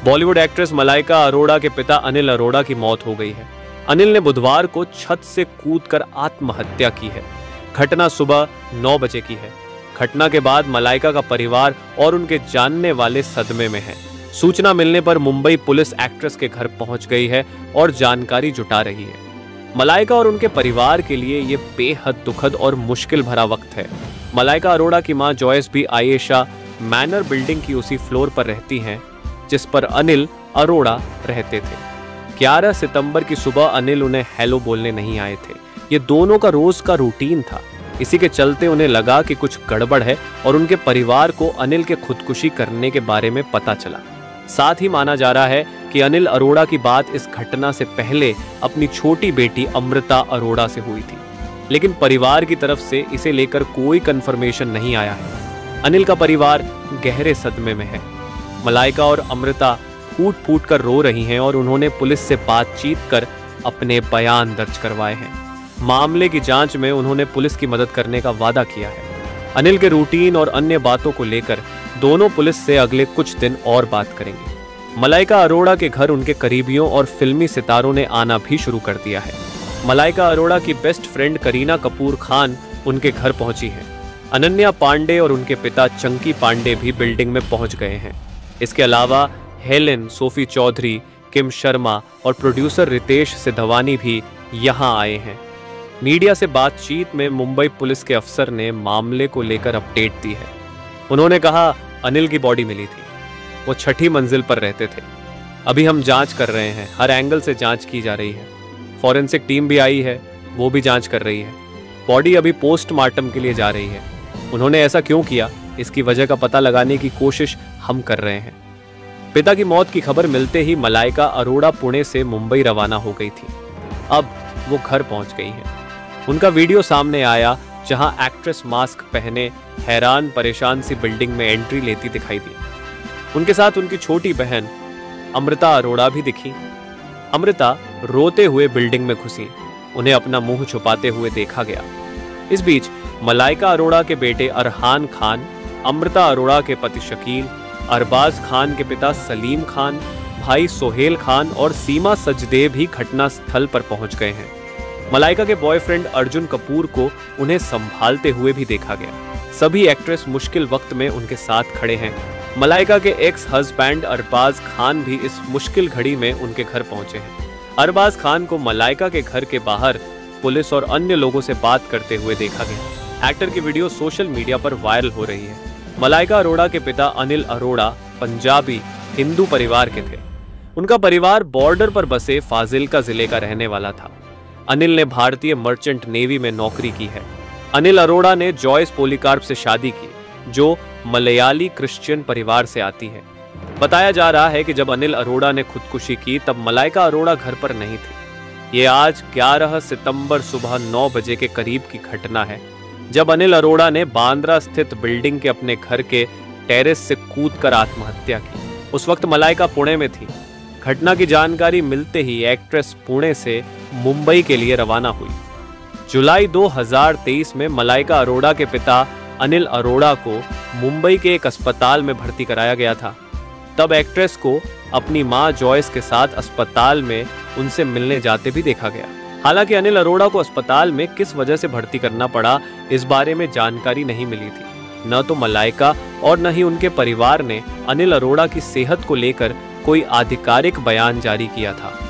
Bollywood actress Malaika Arora के पिता अनिल अरोड़ा की मौत हो गई है। अनिल ने बुधवार को छत से कूदकर आत्महत्या की है। घटना सुबह 9 बजे की है। घटना के बाद मलाइका का परिवार और उनके जानने वाले सदमे में हैं। सूचना मिलने पर मुंबई पुलिस एक्ट्रेस के घर पहुंच गई है और जानकारी जुटा रही है। मलाइका और उनके परिवार के लिए ये बेहद दुखद और मुश्किल भरा वक्त है। मलाइका अरोड़ा की मां जॉयस भी आयेशा मैनर बिल्डिंग की उसी फ्लोर पर रहती हैं जिस पर अनिल अरोड़ा रहते थे। 11 सितंबर की सुबह अनिल उन्हें हेलो बोलने नहीं आए थे। ये दोनों का रोज का रूटीन था। इसी के चलते उन्हें लगा कि कुछ गड़बड़ है और उनके परिवार को अनिल के खुदकुशी करने के बारे में पता चला। साथ ही माना जा रहा है कि अनिल अरोड़ा की बात इस घटना से पहले अपनी छोटी बेटी अमृता अरोड़ा से हुई थी, लेकिन परिवार की तरफ से इसे लेकर कोई कंफर्मेशन नहीं आया है। अनिल का परिवार गहरे सदमे में है। मलाइका और अमृता फूट फूट कर रो रही हैं और उन्होंने पुलिस से बातचीत कर अपने बयान दर्ज करवाए हैं। मामले की जांच में उन्होंने पुलिस की मदद करने का वादा किया है। अनिल के रूटीन और अन्य बातों को लेकर दोनों पुलिस से अगले कुछ दिन और बात करेंगे। मलाइका अरोड़ा के घर उनके करीबियों और फिल्मी सितारों ने आना भी शुरू कर दिया है। मलाइका अरोड़ा की बेस्ट फ्रेंड करीना कपूर खान उनके घर पहुंची है। अनन्या पांडे और उनके पिता चंकी पांडे भी बिल्डिंग में पहुंच गए हैं। इसके अलावा हेलेन, सोफी चौधरी, किम शर्मा और प्रोड्यूसर रितेश सिद्धवानी भी यहां आए हैं। मीडिया से बातचीत में मुंबई पुलिस के अफसर ने मामले को लेकर अपडेट दी है। उन्होंने कहा, अनिल की बॉडी मिली थी। वो 6ठी मंजिल पर रहते थे। अभी हम जांच कर रहे हैं। हर एंगल से जांच की जा रही है। फॉरेंसिक टीम भी आई है, वो भी जांच कर रही है। बॉडी अभी पोस्टमार्टम के लिए जा रही है। उन्होंने ऐसा क्यों किया, इसकी वजह का पता लगाने की कोशिश हम कर रहे हैं। पिता की मौत की खबर मिलते ही मलाइका अरोड़ा पुणे से मुंबई रवाना हो गई थी। अब वो घर पहुंच गई हैं। उनका वीडियो सामने आया जहां एक्ट्रेस मास्क पहने हैरान परेशान सी बिल्डिंग में एंट्री लेती दिखाई दी। उनके साथ उनकी छोटी बहन अमृता अरोड़ा भी दिखी। अमृता रोते हुए बिल्डिंग में घुसी। उन्हें अपना मुंह छुपाते हुए देखा गया। इस बीच मलाइका अरोड़ा के बेटे अरहान खान, अमृता अरोड़ा के पति शकील, अरबाज खान के पिता सलीम खान, भाई सोहेल खान और सीमा सचदेव भी घटना स्थल पर पहुंच गए हैं। मलाइका के बॉयफ्रेंड अर्जुन कपूर को उन्हें संभालते हुए भी देखा गया। सभी एक्ट्रेस मुश्किल वक्त में उनके साथ खड़े हैं। मलाइका के एक्स हस्बैंड अरबाज खान भी इस मुश्किल घड़ी में उनके घर पहुंचे हैं। अरबाज खान को मलाइका के घर के बाहर पुलिस और अन्य लोगों से बात करते हुए देखा गया। एक्टर की वीडियो सोशल मीडिया पर वायरल हो रही है। मलाइका अरोड़ा के पिता अनिल अरोड़ा पंजाबी हिंदू परिवार के थे। उनका परिवार बॉर्डर पर बसे फाजिल्का जिले का रहने वाला था। अनिल ने भारतीय मर्चेंट नेवी में नौकरी की है। अनिल अरोड़ा ने जॉयस पोलिकार्प से शादी की, जो मलयाली क्रिश्चियन परिवार से आती है। बताया जा रहा है कि जब अनिल अरोड़ा ने खुदकुशी की तब मलाइका अरोड़ा घर पर नहीं थी। ये आज 11 सितंबर सुबह 9 बजे के करीब की घटना है, जब अनिल अरोड़ा ने बांद्रा स्थित बिल्डिंग के अपने घर के टेरेस से कूदकर आत्महत्या की। उस वक्त मलाइका पुणे में थी। घटना की जानकारी मिलते ही एक्ट्रेस पुणे से मुंबई के लिए रवाना हुई। जुलाई 2023 में मलाइका अरोड़ा के पिता अनिल अरोड़ा को मुंबई के एक अस्पताल में भर्ती कराया गया था। तब एक्ट्रेस को अपनी मां जॉयस के साथ अस्पताल में उनसे मिलने जाते भी देखा गया। हालांकि अनिल अरोड़ा को अस्पताल में किस वजह से भर्ती करना पड़ा, इस बारे में जानकारी नहीं मिली थी। न तो मलाइका और न ही उनके परिवार ने अनिल अरोड़ा की सेहत को लेकर कोई आधिकारिक बयान जारी किया था।